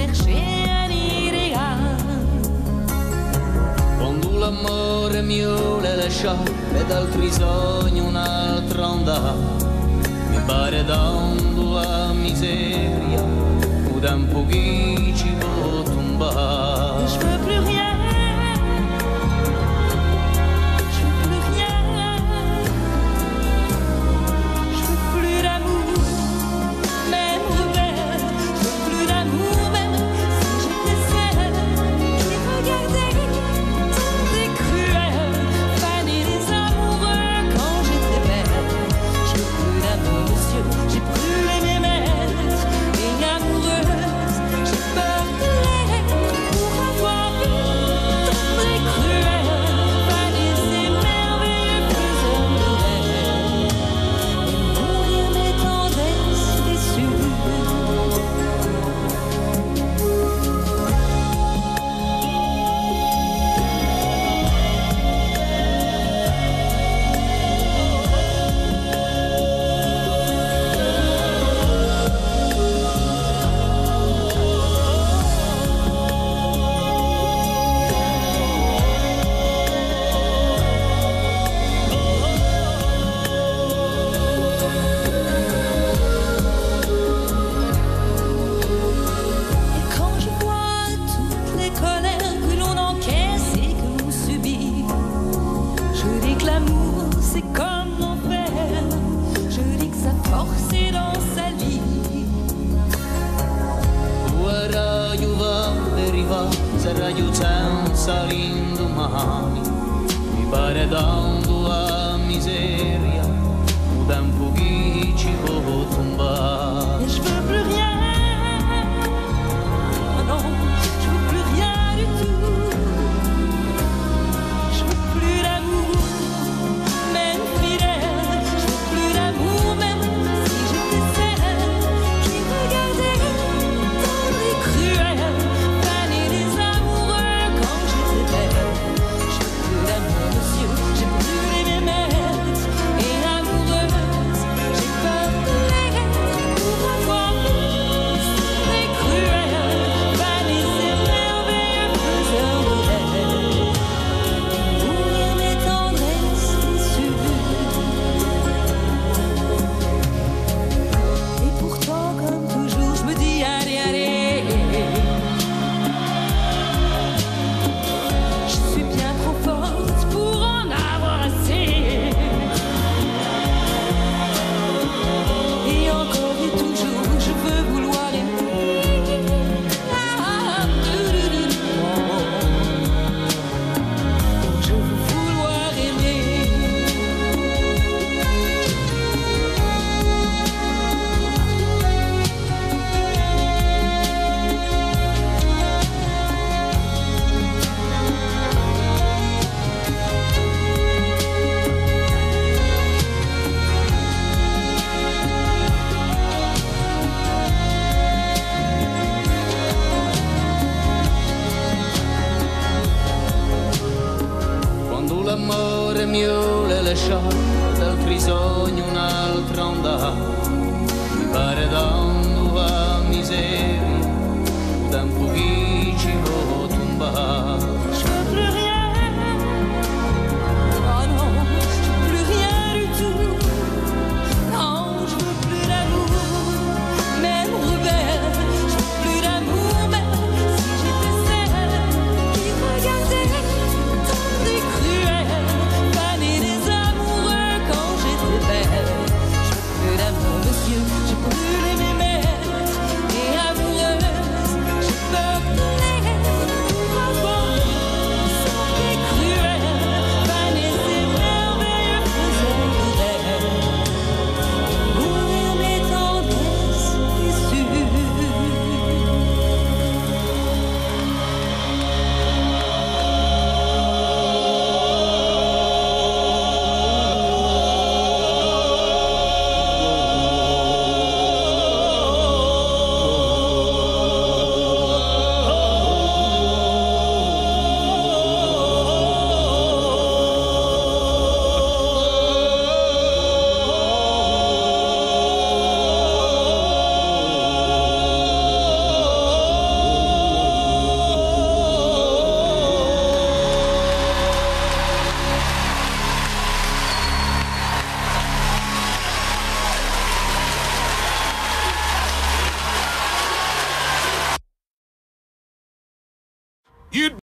chercher un idéal. Quando l'amore mio le lascia ed altri sogni un'altra onda, mi pare dando la miseria o da un pochino ci può tombare. Je veux plus rien. Sarà senza l'indomani, mi pare dando la miseria, da un pochino ci può tombare. Et je veux plus rien, oh non, je veux plus rien du tout. Je veux plus d'amour, même fidèle. Je veux plus d'amour, même si j'étais celle qui regardait tendre et cruel, faner les amoureux quand j'étais belle. Je veux plus d'amour, monsieur, j'ai brûlé mes maîtres et amoureuse. You'd